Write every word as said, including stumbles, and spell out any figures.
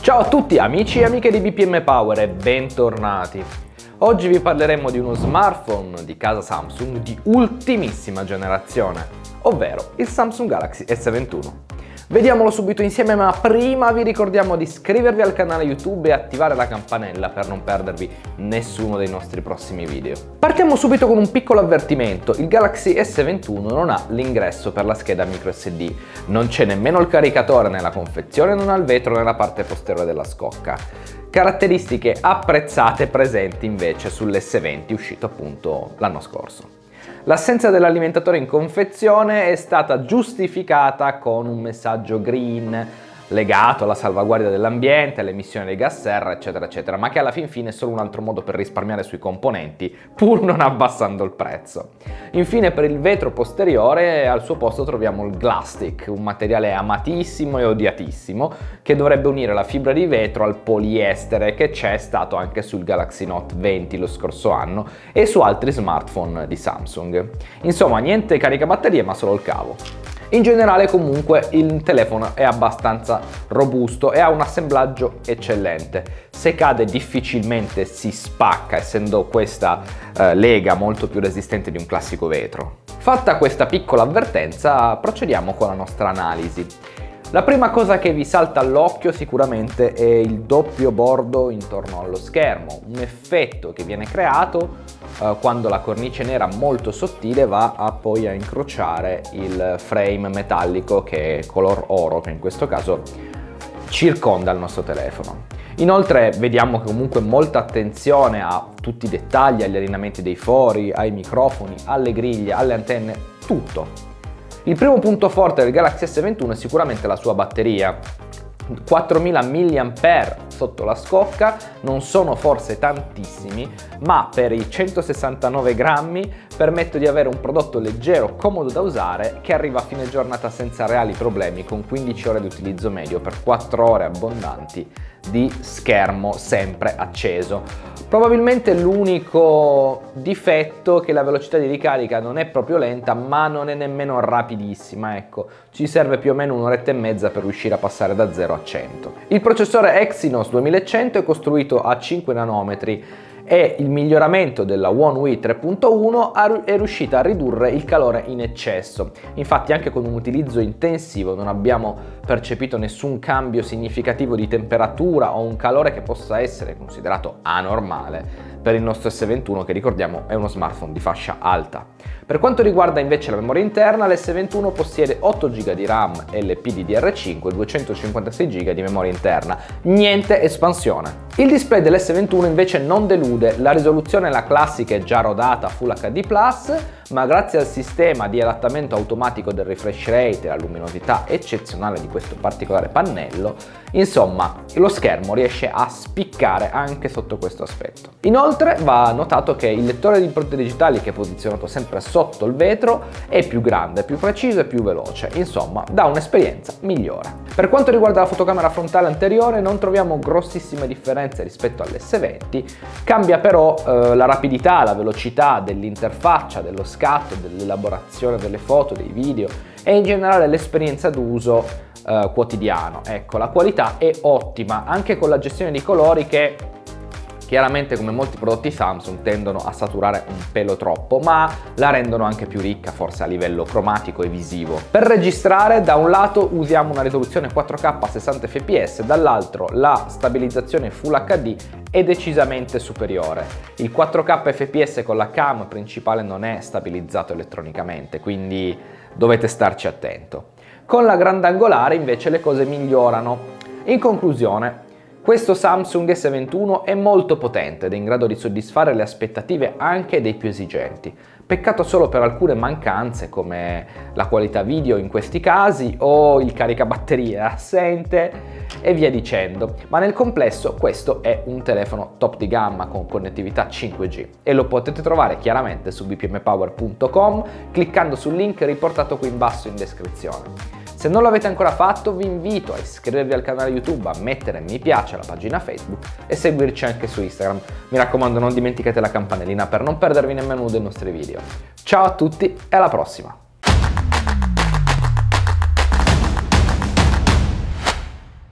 Ciao a tutti amici e amiche di B P M Power e bentornati. Oggi vi parleremo di uno smartphone di casa Samsung di ultimissima generazione, ovvero il Samsung Galaxy S ventuno. Vediamolo subito insieme, ma prima vi ricordiamo di iscrivervi al canale YouTube e attivare la campanella per non perdervi nessuno dei nostri prossimi video. Partiamo subito con un piccolo avvertimento: il Galaxy S ventuno non ha l'ingresso per la scheda micro S D, non c'è nemmeno il caricatore nella confezione, non ha il vetro nella parte posteriore della scocca. Caratteristiche apprezzate presenti invece sull'S venti uscito appunto l'anno scorso. L'assenza dell'alimentatore in confezione è stata giustificata con un messaggio green legato alla salvaguardia dell'ambiente, all'emissione dei gas serra, eccetera, eccetera, ma che alla fin fine è solo un altro modo per risparmiare sui componenti, pur non abbassando il prezzo. Infine, per il vetro posteriore, al suo posto troviamo il Glastic, un materiale amatissimo e odiatissimo, che dovrebbe unire la fibra di vetro al poliestere, che c'è stato anche sul Galaxy Note venti lo scorso anno e su altri smartphone di Samsung. Insomma, niente caricabatterie, ma solo il cavo. In generale comunque il telefono è abbastanza robusto e ha un assemblaggio eccellente. Se cade difficilmente si spacca, essendo questa eh, lega molto più resistente di un classico vetro. Fatta questa piccola avvertenza, procediamo con la nostra analisi. La prima cosa che vi salta all'occhio sicuramente è il doppio bordo intorno allo schermo, un effetto che viene creato eh, quando la cornice nera molto sottile va a poi a incrociare il frame metallico, che è color oro, che in questo caso circonda il nostro telefono. Inoltre vediamo comunque molta attenzione a tutti i dettagli, agli allineamenti dei fori, ai microfoni, alle griglie, alle antenne, tutto. Il primo punto forte del Galaxy S ventuno è sicuramente la sua batteria. quattromila milliampere sotto la scocca non sono forse tantissimi, ma per i centosessantanove grammi permette di avere un prodotto leggero, comodo da usare, che arriva a fine giornata senza reali problemi, con quindici ore di utilizzo medio per quattro ore abbondanti di schermo sempre acceso. Probabilmente l'unico difetto è che la velocità di ricarica non è proprio lenta, ma non è nemmeno rapidissima, ecco, ci serve più o meno un'oretta e mezza per riuscire a passare da zero a cento. Il processore Exynos duemilacento è costruito a cinque nanometri e il miglioramento della One UI tre punto uno è riuscita a ridurre il calore in eccesso. Infatti anche con un utilizzo intensivo non abbiamo percepito nessun cambio significativo di temperatura o un calore che possa essere considerato anormale per il nostro S ventuno, che ricordiamo è uno smartphone di fascia alta. Per quanto riguarda invece la memoria interna, l'S ventuno possiede otto giga di RAM L P D D R cinque e duecentocinquantasei giga di memoria interna, niente espansione. Il display dell'S ventuno invece non delude, la risoluzione è la classica e già rodata Full H D plus, ma grazie al sistema di adattamento automatico del refresh rate e alla luminosità eccezionale di questo particolare pannello, insomma, lo schermo riesce a spiccare anche sotto questo aspetto. Inoltre va notato che il lettore di impronte digitali, che è posizionato sempre sotto il vetro, è più grande, più preciso e più veloce, insomma dà un'esperienza migliore. Per quanto riguarda la fotocamera frontale anteriore non troviamo grossissime differenze rispetto all'S venti, cambia però eh, la rapidità, la velocità dell'interfaccia, dello scatto, dell'elaborazione delle foto, dei video e in generale l'esperienza d'uso eh, quotidiano. Ecco, la qualità è ottima, anche con la gestione di colori che chiaramente, come molti prodotti Samsung, tendono a saturare un pelo troppo, ma la rendono anche più ricca, forse a livello cromatico e visivo. Per registrare, da un lato usiamo una risoluzione quattro K a sessanta F P S, dall'altro la stabilizzazione Full H D è decisamente superiore. Il quattro K F P S con la cam principale non è stabilizzato elettronicamente, quindi dovete starci attento. Con la grandangolare invece le cose migliorano. In conclusione, questo Samsung S ventuno è molto potente ed è in grado di soddisfare le aspettative anche dei più esigenti. Peccato solo per alcune mancanze come la qualità video in questi casi o il caricabatterie assente e via dicendo, ma nel complesso questo è un telefono top di gamma con connettività cinque G e lo potete trovare chiaramente su b p m power punto com cliccando sul link riportato qui in basso in descrizione. Se non l'avete ancora fatto, vi invito a iscrivervi al canale YouTube, a mettere mi piace alla pagina Facebook e seguirci anche su Instagram. Mi raccomando, non dimenticate la campanellina per non perdervi nemmeno uno dei nostri video. Ciao a tutti e alla prossima!